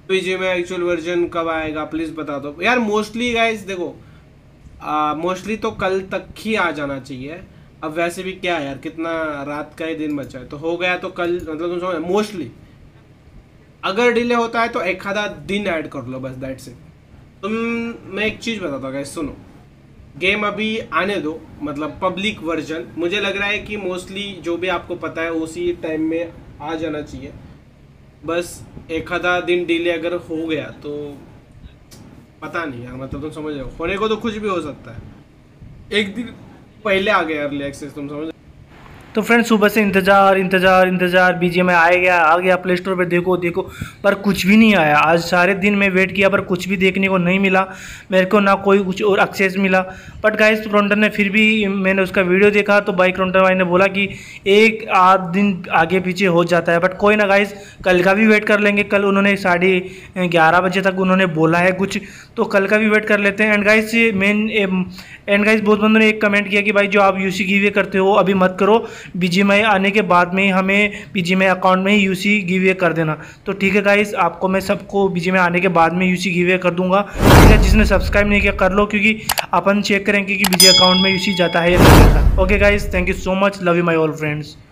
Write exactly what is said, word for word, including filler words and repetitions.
PG में actual version कब आएगा प्लीज़ बता दो यार। मोस्टली गाइस देखो, मोस्टली तो कल तक ही आ जाना चाहिए। अब वैसे भी क्या है यार, कितना रात का ही दिन बचा है, तो हो गया तो कल, मतलब तुम समझ। मोस्टली अगर डिले होता है तो एक आधा दिन ऐड कर लो बस, दैट्स इट। तुम, मैं एक चीज़ बताता हूँ गाइस, सुनो। गेम अभी आने दो, मतलब पब्लिक वर्जन मुझे लग रहा है कि मोस्टली जो भी आपको पता है उसी टाइम में आ जाना चाहिए। बस एक आधा दिन डिले अगर हो गया तो पता नहीं यार, मतलब तुम समझ रहे हो, होने को तो कुछ भी हो सकता है। एक दिन पहले आ गया अर्ली एक्सेस, तुम समझ। तो फ्रेंड्स सुबह से इंतज़ार इंतज़ार इंतज़ार, बीजीएमआई आ गया आ गया प्ले स्टोर पर, देखो देखो, पर कुछ भी नहीं आया। आज सारे दिन मैं वेट किया पर कुछ भी देखने को नहीं मिला मेरे को, ना कोई कुछ और एक्सेस मिला। बट गाइस क्रोंटर ने फिर भी, मैंने उसका वीडियो देखा तो भाई क्रोंटर भाई ने बोला कि एक आध दिन आगे पीछे हो जाता है। बट कोई ना गाइस, कल का भी वेट कर लेंगे। कल उन्होंने साढ़े ग्यारह बजे तक उन्होंने बोला है कुछ, तो कल का भी वेट कर लेते हैं। एंड गाइस मेन एंड गाइस बहुत बंदों ने एक कमेंट किया कि भाई जो आप यूसी गिवे करते हो अभी मत करो, बीजीएमआई आने के बाद में ही हमें बीजीएमआई अकाउंट में ही यूसी गिवे कर देना। तो ठीक है गाइस, आपको मैं सबको बीजीएमआई आने के बाद में यूसी गिवे कर दूंगा। ठीक है, जिसने सब्सक्राइब नहीं किया कर लो, क्योंकि अपन चेक करेंगे कि बीजी अकाउंट में यूसी जाता है या नहीं जाता। Okay guys, thank you so much, love you my all friends.